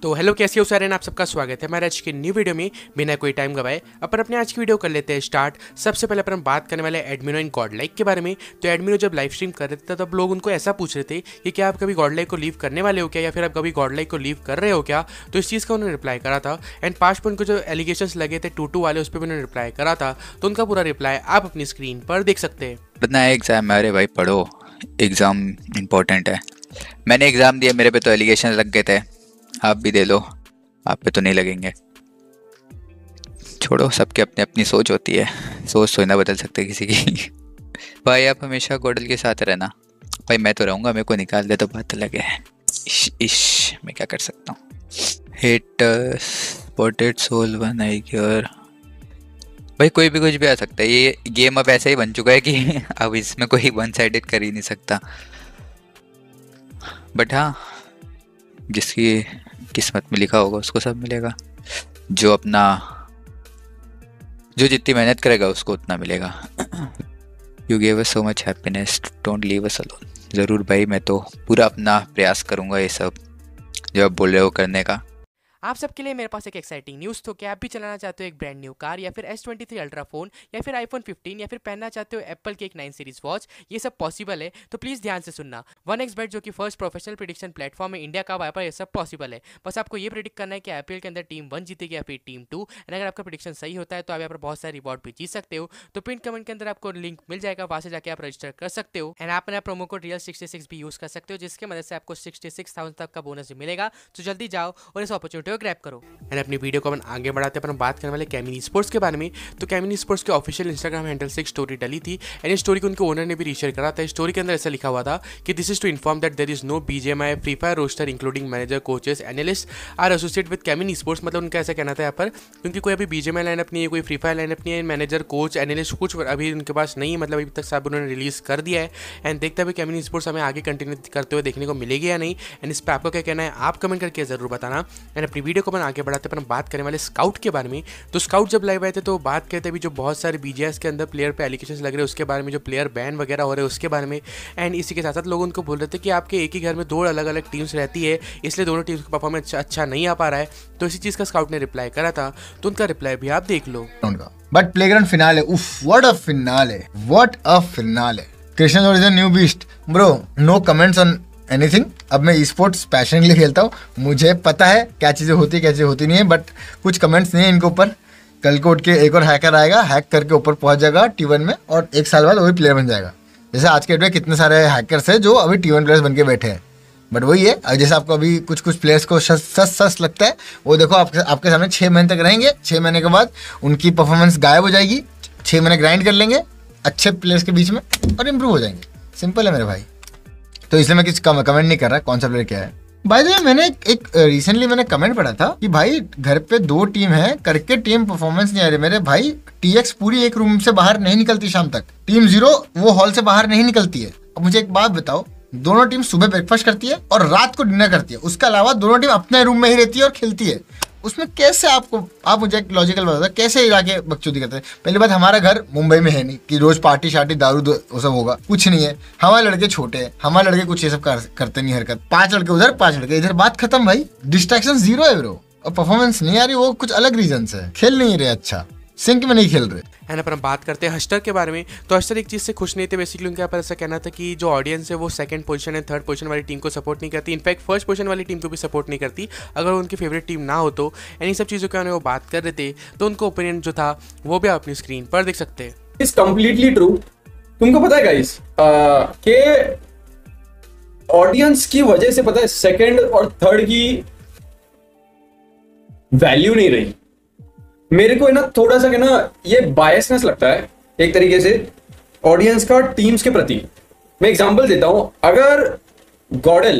तो हेलो, कैसे हो सारे, आप सबका स्वागत है हमारे आज की न्यू वीडियो में। बिना कोई टाइम गवाए अपन अपने आज की वीडियो कर लेते हैं स्टार्ट। सबसे पहले अपन बात करने वाले एडमिनो एंड गॉडलाइक के बारे में। तो एडमिनो जब लाइव स्ट्रीम कर रहे थे तब लोग उनको ऐसा पूछ रहे थे कि क्या आप कभी गॉडलाइक को लीव करने वाले हो क्या, या फिर आप कभी गॉडलाइक को लीव कर रहे हो क्या। तो इस चीज़ का उन्होंने रिप्लाई करा था। एंड पास्ट पर उनको जो एलिगेशंस लगे थे टू वाले, उस पर भी उन्होंने रिप्लाई करा था। तो उनका पूरा रिप्लाई आप अपनी स्क्रीन पर देख सकते हैं। इतना एग्जाम है, अरे भाई पढ़ो, एग्जाम इंपॉर्टेंट है। मैंने एग्जाम दिया, मेरे पे तो एलिगेशन लग गए थे, आप भी दे लो, आप पे तो नहीं लगेंगे। छोड़ो, सबके अपनी अपनी सोच होती है, सोच तो ना बदल सकते किसी की। भाई आप हमेशा गॉडल के साथ रहना। भाई मैं तो रहूँगा, मेरे को निकाल दे तो बात अलग है। इश मैं क्या कर सकता हूँ। Hit spotted Soul one I cure. भाई कोई भी कुछ भी आ सकता है, ये गेम अब ऐसा ही बन चुका है कि अब इसमें कोई वन साइडेड कर ही नहीं सकता। बट हाँ, जिसकी किस्मत में लिखा होगा उसको सब मिलेगा। जो जितनी मेहनत करेगा उसको उतना मिलेगा। You gave us so much happiness, don't leave us alone. ज़रूर भाई, मैं तो पूरा अपना प्रयास करूँगा ये सब जो आप बोल रहे हो करने का। आप सबके लिए मेरे पास एक एक्साइटिंग न्यूज़। तो क्या आप भी चलाना चाहते हो एक ब्रांड न्यू कार, या फिर S23 अल्ट्रा फोन, या फिर iPhone 15, या फिर पहनना चाहते हो एप्पल के एक 9 सीरीज वॉच, ये सब पॉसिबल है। तो प्लीज़ ध्यान से सुनना। 1xBet जो कि फर्स्ट प्रोफेशनल प्रेडिक्शन प्लेटफॉर्म है इंडिया का, वहाँ पर ये सब पॉसिबल है। बस आपको ये प्रेडिक्ट करना है कि IPL के अंदर टीम 1 जीतेगी या फिर टीम 2। एंड अगर आपका प्रेडिक्शन सही होता है तो आप यहाँ पर बहुत सारे रिवॉर्ड भी जीत सकते हो। तो पिन कमेंट के अंदर आपको लिंक मिल जाएगा, वहाँ से जाकर आप रजिस्टर कर सकते हो। एंड आप अपना प्रोमो कोड Real66 भी यूज़ कर सकते हो, जिसकी मदद से आपको 66,000 तक का बोनस भी मिलेगा। तो जल्दी जाओ और इस अपॉर्चुनिटी को ग्रैब करो। एंड अपनी वीडियो को अपन आगे बढ़ाते हैं, अपन बात करने वाले कैमिनी स्पोर्ट्स के बारे में। तो कैमिनी स्पोर्ट्स के ऑफिशियल इंस्टाग्राम हैंडल से एक स्टोरी डली थी, एंड इस स्टोरी को उनके ओनर ने भी रीशेयर करा था। स्टोरी के अंदर ऐसा लिखा हुआ था कि this is to inform that there is no BGMI free fire roster including manager, coaches, analyst are associate with कैमिनी स्पोर्ट्स। मतलब उनका ऐसा कहना था यहाँ पर, क्योंकि कोई अभी BGMI लाइनअप नहीं है, कोई फ्री फायर लाइनअप नहीं है, मैनेजर, कोच, एनालिस्ट कुछ अभी उनके पास नहीं है। मतलब अभी तक सब उन्होंने रिलीज कर दिया है। एंड देखते हुए कैमिनी स्पोर्ट्स हमें आगे कंटिन्यू करते हुए देखने को मिलेगी या नहीं। एंड इस पर आपको क्या कहना है आप कमेंट करके जरूर बताना। एंड अपनी वीडियो को अपन आगे बढ़ाते अपन बात करने वाले स्काउट के बारे में। तो स्काउट जब लाइव आए थे तो बात करते अभी जो बहुत सारे BGS के अंदर प्लेयर पे एलिगेशंस लग रहे हैं उसके बारे में, जो प्लेयर बैन वगैरह हो रहे हैं उसके बारे में। एंड इसी के साथ साथ लोग उनको बोल रहे थे कि आपके एक ही घर में 2 अलग अलग टीम्स रहती है, इसलिए दोनों टीम्स का परफॉर्मेंस अच्छा नहीं आ पा रहा है। तो इसी चीज़ का स्काउट ने रिप्लाई करा था, तो उनका रिप्लाई भी आप देख लो। बट प्लेग्राउंड फिनाले, उफ what a finale. Krishna is a new beast bro, no comments on anything. अब मैं ई स्पोर्ट्स पैशनेटली खेलता हूँ, मुझे पता है क्या चीज़ें होती है क्या चीज़ें होती नहीं है, बट कुछ कमेंट्स नहीं है इनके ऊपर। कल को उठ के एक और हैकर आएगा, हैक करके ऊपर पहुंच जाएगा T1 में, और 1 साल बाद वही प्लेयर बन जाएगा। जैसे आज के डेट में कितने सारे हैकर्स हैं जो अभी T1 प्लेयर्स बन के बैठे हैं। बट वही है, जैसे आपको अभी कुछ प्लेयर्स को सस लगता है, वो देखो आपके सामने 6 महीने तक रहेंगे। 6 महीने के बाद उनकी परफॉर्मेंस गायब हो जाएगी। 6 महीने ग्राइंड कर लेंगे अच्छे प्लेयर्स के बीच में और इम्प्रूव हो जाएंगे। सिंपल है मेरे भाई। तो इसलिए मैं कुछ कमेंट नहीं कर रहा कौन सा प्लेयर क्या है। बाय द वे, मैंने एक रिसेंटली मैंने कमेंट पढ़ा था कि भाई घर पे 2 टीम है करके टीम परफॉर्मेंस नहीं आ रही। मेरे भाई TX पूरी एक रूम से बाहर नहीं निकलती शाम तक। टीम 0 वो हॉल से बाहर नहीं निकलती है। अब मुझे एक बात बताओ, दोनों टीम सुबह ब्रेकफास्ट करती है और रात को डिनर करती है, उसके अलावा दोनों टीम अपने रूम में ही रहती है और खेलती है। उसमें कैसे आप मुझे एक लॉजिकल बता दो, कैसे जाके बकचोदी करते हैं। पहली बात, हमारा घर मुंबई में है नहीं कि रोज पार्टी शार्टी दारू वो सब होगा, कुछ नहीं है। हमारे लड़के छोटे हैं, हमारे लड़के कुछ ये सब करते नहीं हरकत। 5 लड़के उधर 5 लड़के इधर, बात खत्म भाई। डिस्ट्रैक्शन 0 है ब्रो, और परफॉर्मेंस नहीं आ रही, वो कुछ अलग रीजन है, खेल नहीं रहे, अच्छा सिंक में नहीं खेल रहे। एंड अपन बात करते हैं हस्टर के बारे में। तो हस्टर एक चीज़ से खुश नहीं थे बेसिकली। उनके यहाँ पर ऐसा कहना था कि जो ऑडियंस है वो 2nd position and 3rd position वाली टीम को सपोर्ट नहीं करती, इनफैक्ट 1st पोजीशन वाली टीम को भी सपोर्ट नहीं करती अगर उनकी फेवरेट टीम ना हो तो। एंड इन सब चीज़ों के बारे में वो बात कर रहे थे, तो उनको ओपिनियन जो था वो भी आप अपनी स्क्रीन पर देख सकते हैं। Is completely true. तुमको पता है गाइस कि ऑडियंस की वजह से पता है 2nd और 3rd की वैल्यू नहीं रही। मेरे को है ना थोड़ा सा ना ये बायसनेस लगता है एक तरीके से ऑडियंस का टीम्स के प्रति। मैं एग्जांपल देता हूं, अगर गॉडल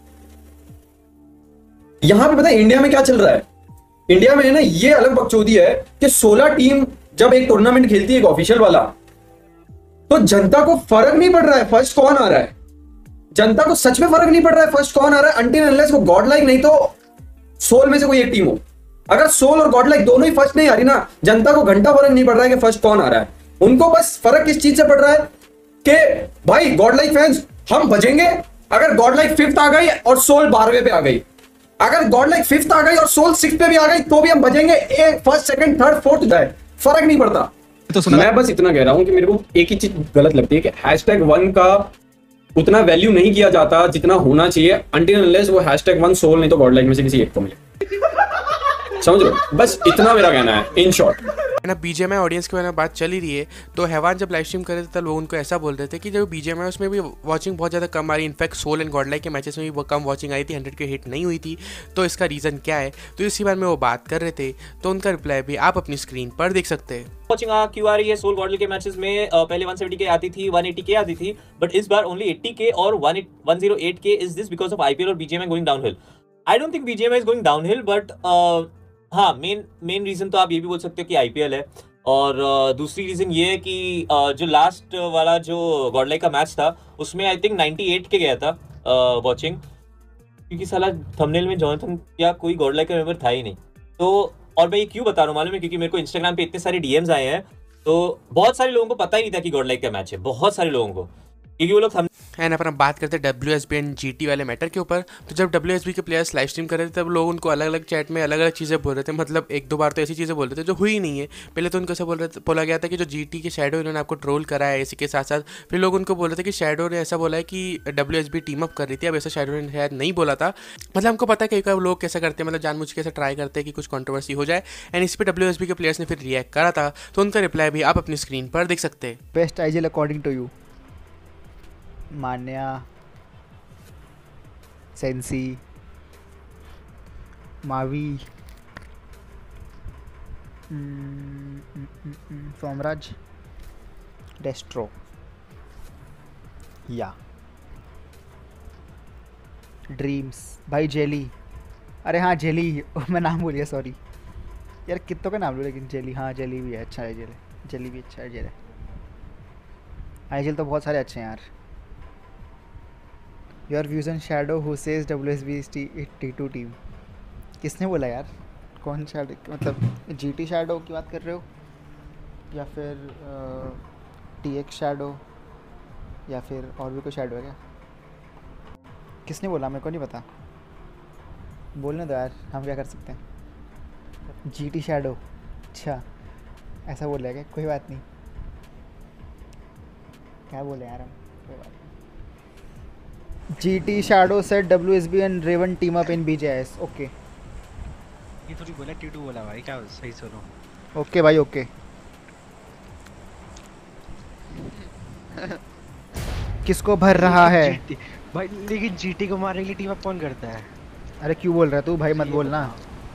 यहां पे पता है इंडिया में क्या चल रहा है। इंडिया में है ना ये अलग बकचोदी है कि 16 टीम जब एक टूर्नामेंट खेलती है एक ऑफिशियल वाला, तो जनता को फर्क नहीं पड़ रहा है फर्स्ट कौन आ रहा है। जनता को सच में फर्क नहीं पड़ रहा है फर्स्ट कौन आ रहा है, अनटिल अनलेस वो गॉड लाइक नहीं तो सोल में से कोई एक टीम हो। अगर सोल और गॉड लाइक दोनों ही फर्स्ट नहीं आ रही ना, जनता को घंटा फर्क नहीं पड़ रहा है कि फर्स्ट कौन आ रहा है। उनको बस फर्क किस चीज से पड़ रहा है कि भाई गॉड लाइक फैंस हम बजेंगे अगर गॉड लाइक 5th आ गई और सोल 12वें पे आ गई। अगर गॉड लाइक 5th आ गई और सोल 6th पे भी आ गई तो भी हम बजेंगे, एक फर्स्ट सेकंड थर्ड फोर्थ जाए, फर्क नहीं पड़ता। तो सुना, मैं बस इतना कह रहा हूं कि मेरे को एक ही चीज गलत लगती है कि #1 का उतना वैल्यू नहीं किया जाता जितना होना चाहिए, until unless वो #1 सोल नहीं तो गॉड लाइक में से किसी एक को मिले। समझ लो, बस इतना मेरा कहना है इन शॉर्ट। ना BGMI ऑडियंस के बारे में बात चली रही है, तो हैवान जब लाइव स्ट्रीम कर रहे थे तब लोग उनको ऐसा बोल रहे थे कि जो BGMI उसमें भी वॉचिंग बहुत ज़्यादा कम आ रही, in fact Soul and God like के मैचेस में भी वो कम वॉचिंग आई थी, 100 के हिट नहीं हुई थी। तो इसका रीज़न क्या है, तो इसी बारे में वो बात कर रहे थे, तो उनका रिप्लाई भी आप अपनी स्क्रीन पर देख सकते हैं। वॉचिंग क्यों आ रही है सोल गॉडल के मैचेस में? पहले 170K आती थी, 180K आती थी, बट इस बार ओनली 80K और 108K। Is this because of IPL और BGMI going downhill? I don't think BGMI is going downhill, but हाँ, मेन रीजन तो आप ये भी बोल सकते हो कि IPL है, और दूसरी रीजन ये है कि जो लास्ट वाला जो गॉडलाइक का मैच था उसमें आई थिंक 98K गया था वॉचिंग, क्योंकि साला थंबनेल में जॉनथन या कोई गॉडलाइक का मेंबर था ही नहीं। तो और मैं ये क्यों बता रहा हूँ मालूम है? क्योंकि मेरे को इंस्टाग्राम पे इतने सारे DMs आए हैं, तो बहुत सारे लोगों को पता ही नहीं था कि गॉडलाइक का मैच है, बहुत सारे लोगों को, क्योंकि वो लोग एंड अपन बात करते हैं WSB एंड GT वाले मैटर के ऊपर। तो जब WSB के प्लेयर्स लाइव स्ट्रीम कर रहे थे तब लोग उनको अलग अलग चैट में अलग अलग चीज़ें बोल रहे थे, मतलब 1-2 बार तो ऐसी चीज़ें बोल रहे थे जो हुई नहीं है। पहले तो उनको ऐसा बोला गया था कि जो GT के शैडो इन्होंने आपको ट्रोल करा है, इसी के साथ साथ फिर लोग उनको बोल रहे थे कि शैडो ने ऐसा बोला है कि WSB टीम अप कर रही थी। अब ऐसा शैडो ने शायद नहीं बोला था, मतलब हमको पता है कई बार लोग कैसा करते हैं, मतलब जानबूझ के ऐसा ट्राई करते हैं कि कुछ कंट्रोवर्सी हो जाए, एंड इस पर WSB के प्लेयर्स ने फिर रिएक्ट करा था, तो उनका रिप्लाई भी आप अपनी स्क्रीन पर देख सकते हैं। Best IGL according to you? Manya, Sensei, Mavi, Somraj, Destro, या ड्रीम्स, भाई जेली। अरे हाँ जेली, मैं नाम भूल गया, सॉरी यार, कितनों का नाम लो, लेकिन जेली, हाँ जेली भी है, अच्छा है जेली भी अच्छा है। IGL तो बहुत सारे अच्छे हैं यार। Your views on Shadow who says WSB is T2 team? किसने बोला यार? कौन शैडो, मतलब GT शैडो की बात कर रहे हो, या फिर TX शैडो, या फिर और भी कोई शैडो है क्या? किसने बोला? मेरे को नहीं पता, बोलने दो यार, हम क्या कर सकते हैं। GT शैडो, अच्छा ऐसा बोल रहा है क्या? कोई बात नहीं, क्या बोले यार हम, कोई बात नहीं। GT Shadow said WSB and Raven team up in BJS. Okay. ये थोड़ी बोला T2 बोला भाई, क्या सही सुनो। ओके भाई, ओके। किसको भर रहा है भाई? लेकिन GT को मारने के लिए टीम अप कौन करता है? अरे क्यों बोल रहा है तू भाई? मत बोलना।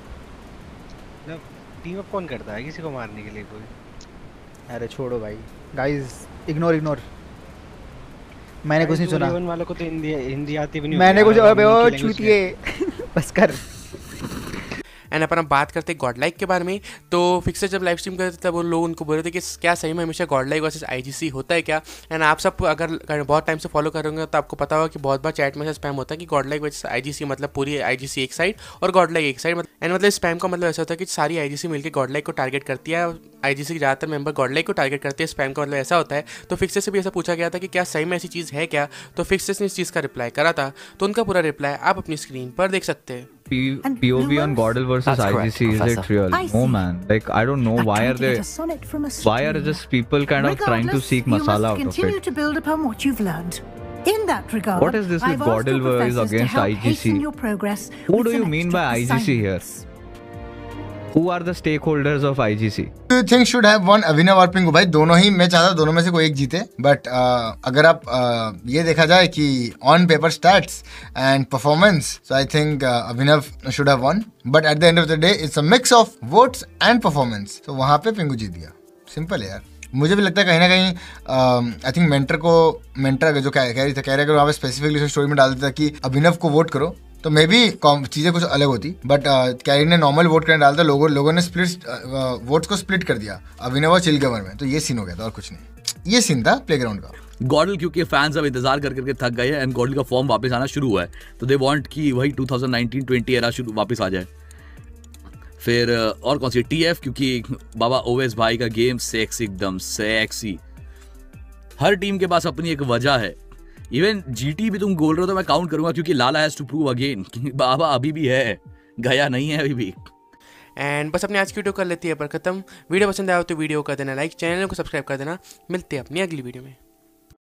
टीम अप कौन करता है किसी को मारने के लिए कोई? अरे छोड़ो भाई, गाइस इग्नोर। मैंने कुछ नहीं सुना। रेवन वालों को तो हिंदी आती भी नहीं। मैंने कुछ, अबे ओ चूतिए बस कर। एंड अपन अब बात करते हैं गॉडलाइक के बारे में। तो फिक्सर जब लाइव स्ट्रीम करते थे तब वो लोग उनको बोल रहे थे कि क्या सही में हमेशा गॉडलाइक वर्सेस IGC होता है क्या? एंड आप सब अगर बहुत टाइम से फॉलो करोगे तो आपको पता होगा कि बहुत बार चैट में से स्पैम होता है कि गॉडलाइक वर्सेस IGC, मतलब पूरी IGC एक साइड और गॉडलाइक एक साइड। एंड मतलब स्पैम का मतलब ऐसा होता है कि सारी IGC मिलकर गॉडलाइक को टारगेट करती है, IGC के ज़्यादातर मेंबर गॉडलाइक को टारगेट करते हैं। स्पैम का मतलब ऐसा होता है। तो फिक्सर से भी ऐसा पूछा गया था कि क्या सही में ऐसी चीज़ है क्या? तो फिक्सर ने इस चीज़ का रिप्लाई करा था, तो उनका पूरा रिप्लाई आप अपनी स्क्रीन पर देख सकते हैं। POV on Gordel versus IGC, is it real? No man, like I don't know why are just people kind of trying to seek masala out of continue it? to build upon what you've learned. In that regard, What is this with I've asked Gordel your versus professors to against help IGC? hasten your progress Who with do you some mean by extra IGC here? assignments. Who are the stakeholders of IGC? Do you think should have won अभिनव और पिंकू? भाई दोनों ही, मैं चाहता दोनों में से कोई एक जीते, बट अगर आप ये देखा जाए कि on paper stats and performance, so I think Abhinav should have won, but at the end of the day it's a mix of votes and performance, तो वहाँ पे पिंकू जीत गया। सिंपल है यार। मुझे भी लगता है कहीं ना कहीं आई थिंक मेंटर जो कह रही था वहाँ पे स्पेसिफिकली स्टोरी में डाल देता कि अभिनव को वोट करो, तो मे बी चीज़ें कुछ अलग होती, बट कैरी ने नॉर्मल वोट करने डालता, लोगों ने वोट्स को स्प्लिट कर दिया अभिनव और चिल गवर में, तो ये सीन हो गया था और कुछ नहीं। ये सीन था प्लेग्राउंड का। गॉडल क्योंकि फैंस अब इंतजार कर करके थक गए हैं एंड गॉडल का फॉर्म वापस आना शुरू हुआ है, तो दे वांट कि वही 2019-20 एरा शुरू वापस आ जाए। फिर और कौन सी TF, क्योंकि बाबा ओवेस भाई का गेम सेक्सी, एकदम सेक्सी। हर टीम के पास अपनी एक वजह है इवन जीटी भी तुम बोल रहे हो तो मैं काउंट करूंगा क्योंकि Lala has to prove again बाबा अभी भी है, गया नहीं है अभी भी। एंड बस अपने आज की वीडियो कर लेती है पर खत्म। वीडियो पसंद आया हो तो वीडियो कर देना लाइक, चैनल को सब्सक्राइब कर देना। मिलते हैं अपनी अगली वीडियो में।